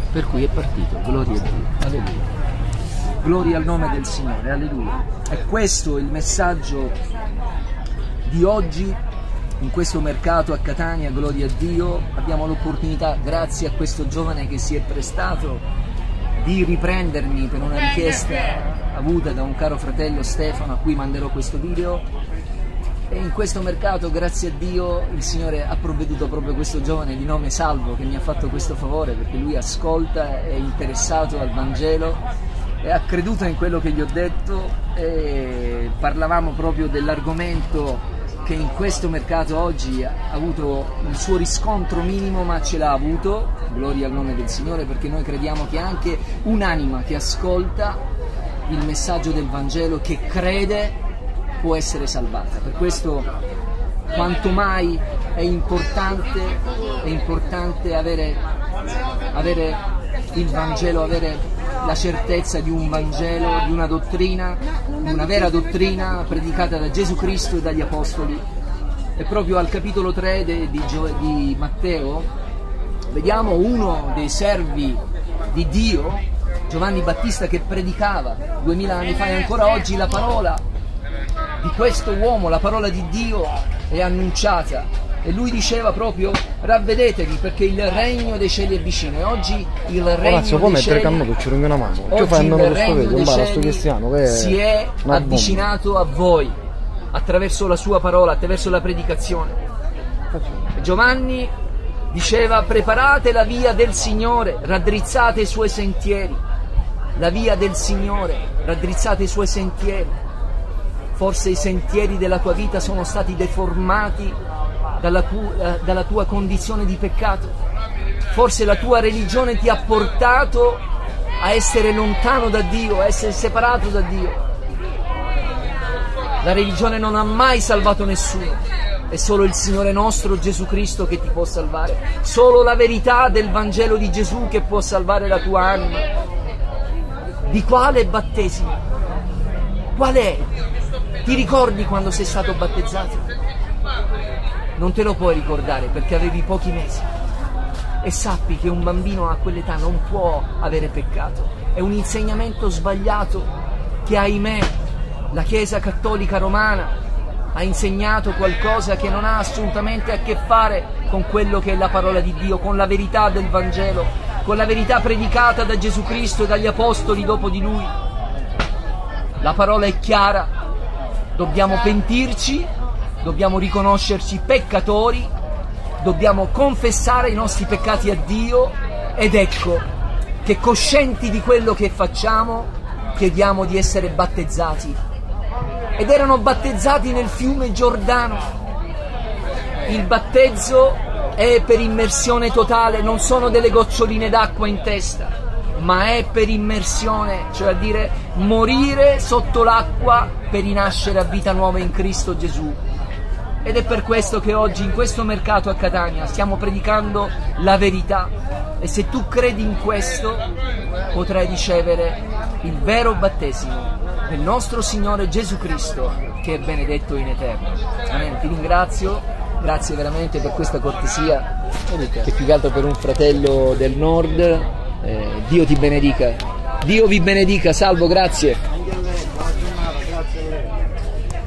Per cui è partito, gloria a Dio, alleluia. Gloria al nome del Signore, alleluia. E questo è il messaggio di oggi, in questo mercato a Catania, gloria a Dio. Abbiamo l'opportunità, grazie a questo giovane che si è prestato, di riprendermi per una richiesta avuta da un caro fratello Stefano, a cui manderò questo video. E in questo mercato, grazie a Dio, il Signore ha provveduto proprio questo giovane di nome Salvo, che mi ha fatto questo favore, perché lui ascolta, è interessato al Vangelo e ha creduto in quello che gli ho detto. E parlavamo proprio dell'argomento che in questo mercato oggi ha avuto il suo riscontro minimo, ma ce l'ha avuto, gloria al nome del Signore, perché noi crediamo che anche un'anima che ascolta il messaggio del Vangelo, che crede, può essere salvata. Per questo quanto mai è importante avere il Vangelo, avere la certezza di un Vangelo, di una dottrina, di una vera dottrina predicata da Gesù Cristo e dagli Apostoli. E proprio al capitolo 3 di Matteo vediamo uno dei servi di Dio, Giovanni Battista, che predicava 2000 anni fa, e ancora oggi la parola di questo uomo, la parola di Dio è annunciata. E lui diceva proprio: ravvedetevi, perché il regno dei cieli è vicino. E oggi il regno dei cieli, si è avvicinato a voi attraverso la sua parola, attraverso la predicazione. Giovanni diceva: preparate la via del Signore, raddrizzate i suoi sentieri. La via del Signore, raddrizzate i suoi sentieri. Forse i sentieri della tua vita sono stati deformati dalla tua condizione di peccato. Forse la tua religione ti ha portato a essere lontano da Dio, a essere separato da Dio. La religione non ha mai salvato nessuno, è solo il Signore nostro Gesù Cristo che ti può salvare, solo la verità del Vangelo di Gesù che può salvare la tua anima. Di quale battesimo? Qual è? Ti ricordi quando sei stato battezzato? Non te lo puoi ricordare perché avevi pochi mesi. E sappi che un bambino a quell'età non può avere peccato. È un insegnamento sbagliato che, ahimè, la Chiesa Cattolica Romana ha insegnato qualcosa che non ha assolutamente a che fare con quello che è la parola di Dio, con la verità del Vangelo, con la verità predicata da Gesù Cristo e dagli Apostoli dopo di Lui. La parola è chiara, dobbiamo pentirci, dobbiamo riconoscerci peccatori, dobbiamo confessare i nostri peccati a Dio, ed ecco che, coscienti di quello che facciamo, chiediamo di essere battezzati. Ed erano battezzati nel fiume Giordano. Il battezzo è per immersione totale, non sono delle goccioline d'acqua in testa, ma è per immersione, cioè a dire morire sotto l'acqua per rinascere a vita nuova in Cristo Gesù. Ed è per questo che oggi in questo mercato a Catania stiamo predicando la verità, e se tu credi in questo potrai ricevere il vero battesimo del nostro Signore Gesù Cristo, che è benedetto in eterno. Amen. Ti ringrazio, grazie veramente per questa cortesia, che più che altro per un fratello del nord. Dio ti benedica, Dio vi benedica. Salvo, grazie.